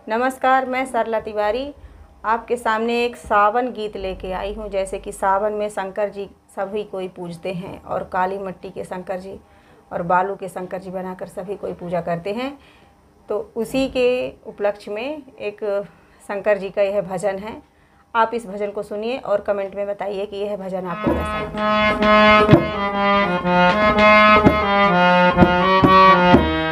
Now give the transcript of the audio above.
नमस्कार, मैं सरला तिवारी आपके सामने एक सावन गीत लेके आई हूँ। जैसे कि सावन में शंकर जी सभी कोई पूजते हैं और काली मिट्टी के शंकर जी और बालू के शंकर जी बनाकर सभी कोई पूजा करते हैं। तो उसी के उपलक्ष्य में एक शंकर जी का यह भजन है। आप इस भजन को सुनिए और कमेंट में बताइए कि यह भजन आपको कैसा लगा।